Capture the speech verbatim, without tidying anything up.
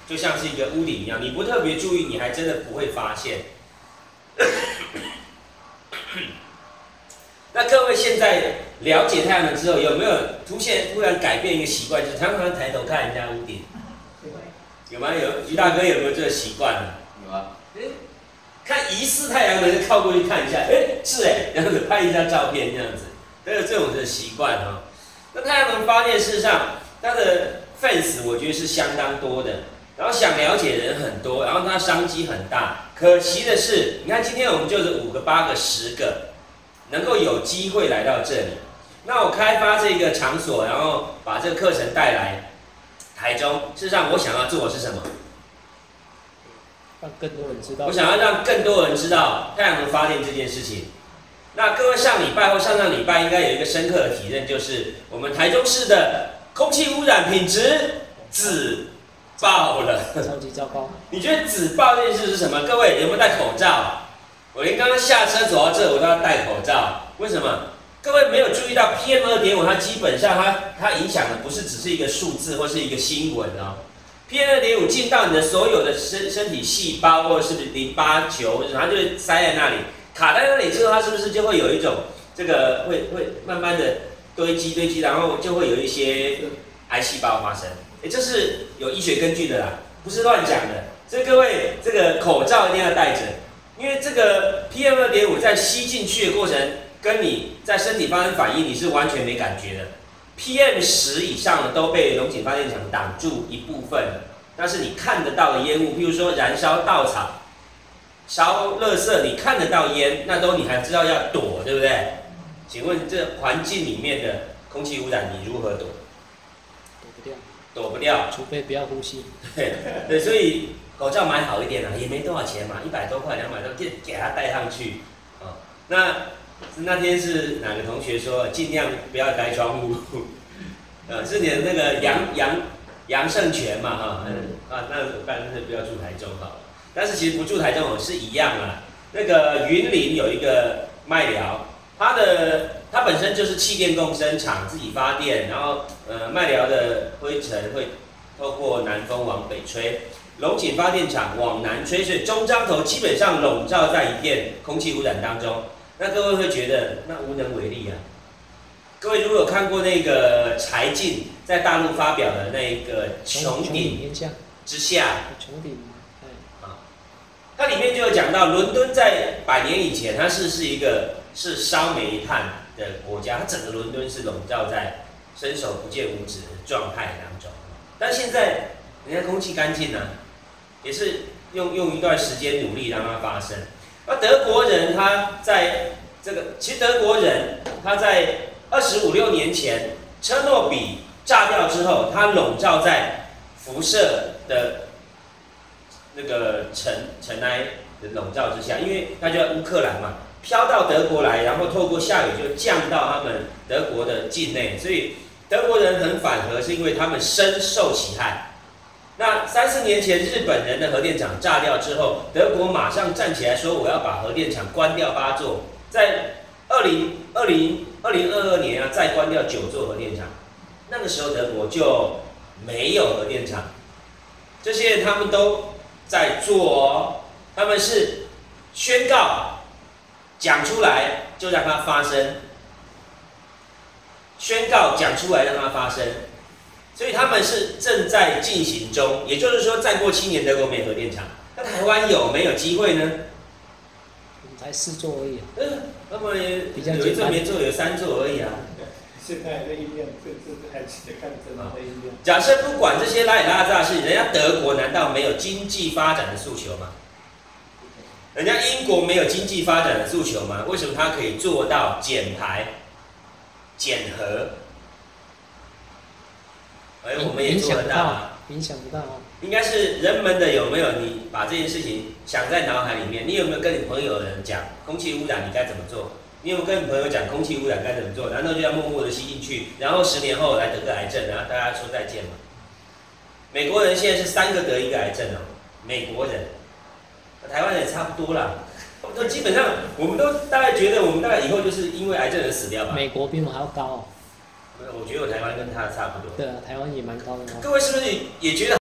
就像是一个屋顶一样，你不特别注意，你还真的不会发现。那各位现在了解太阳能之后，有没有突现突然改变一个习惯，就是常常抬头看人家屋顶？有吗？有于大哥有没有这个习惯呢？ 有啊。 欸看疑似太阳能就靠过去看一下，哎、欸，是哎、欸，这样子拍一张照片这样子，都有这种的习惯哈。那太阳能发电事实上它的 fans 我觉得是相当多的，然后想了解的人很多，然后它商机很大。可惜的是，你看今天我们就是五个、八个、十个，能够有机会来到这里。那我开发这个场所，然后把这个课程带来台中，事实上我想要做的是什么？ 让更多人知道。 我想要让更多人知道太阳能发电这件事情。那各位上礼拜或上上礼拜应该有一个深刻的体认，就是我们台中市的空气污染品质紫爆了， 超级糟糕。 你觉得紫爆这件事是什么？各位有没有戴口罩？我连刚刚下车走到这我都要戴口罩，为什么？各位没有注意到 P M 二点五， 它基本上它它影响的不是只是一个数字或是一个新闻哦。P M 二点五 进到你的所有的身身体细胞或者是淋巴球，它就会塞在那里，卡在那里之后，它是不是就会有一种这个会会慢慢的堆积堆积，然后就会有一些癌细胞发生？哎，这是有医学根据的啦，不是乱讲的。所以各位这个口罩一定要戴着，因为这个 P M 二点五 在吸进去的过程，跟你在身体发生反应，你是完全没感觉的。P M 十 以上的都被龙井发电厂挡住一部分，那是你看得到的烟雾，譬如说燃烧稻草、烧垃圾，你看得到烟，那都你还知道要躲，对不对？请问这环境里面的空气污染，你如何躲？ 躲不掉。 躲不掉， 除非不要呼吸。 对对，所以口罩买好一点啊，也没多少钱嘛，一百多块、两百多，给给它戴上去啊、哦。那那天是哪个同学说，尽量不要开窗户，呃，是你的那个杨杨杨胜全嘛哈，嗯啊，那我干脆不要住台中好了。但是其实不住台中我是一样啊。那个云林有一个麦寮，它的它本身就是气电共生厂，自己发电，然后呃麦寮的灰尘会透过南风往北吹，龙井发电厂往南吹，所以中彰投基本上笼罩在一片空气污染当中。那各位会觉得那无能为力啊？各位如果有看过那个柴进在大陆发表的那个穹顶之下， 穹顶， 啊，它里面就有讲到，伦敦在百年以前，它是是一个是烧煤炭的国家，它整个伦敦是笼罩在伸手不见五指的状态当中。但现在人家空气干净啊，也是用用一段时间努力让它发生。那德国人他在这个，其实德国人他在二十五六年前，车诺比炸掉之后，他笼罩在辐射的那个尘尘埃的笼罩之下，因为他就在乌克兰嘛，飘到德国来，然后透过下雨就降到他们德国的境内，所以德国人很反核，是因为他们深受其害。那三四年前，日本人的核电厂炸掉之后，德国马上站起来说：“我要把核电厂关掉八座。”在二零二零二零二二年啊，再关掉九座核电厂。那个时候德国就没有核电厂，这些人他们都在做哦，他们是宣告讲出来就让它发生，宣告讲出来让它发生。所以他们是正在进行中，也就是说，再过七年德国没核电厂，那台湾有没有机会呢？ 我们才四座而已、啊。 嗯，那么有一座没做，有三座而已啊。 现在那一面，这这还是得看真的那一面。 假设不管这些拉里拉杂的事情，人家德国难道没有经济发展的诉求吗？人家英国没有经济发展的诉求吗？为什么他可以做到减排、减核？哎，我们也做得到啊， 影响不到啊。 应该是人们的有没有？你把这件事情想在脑海里面，你有没有跟你朋友的人讲空气污染你该怎么做？你有没有跟你朋友讲空气污染该怎么做？难道就要默默的吸进去，然后十年后来得个癌症，然后大家说再见吗？美国人现在是三个得一个癌症哦，美国人，台湾人也差不多啦。都基本上，我们都大概觉得我们大概以后就是因为癌症而死掉吧。 美国比我们还要高哦。 我觉得我台湾跟他差不多。 对啊，台湾也蛮高的哦。 各位是不是也觉得？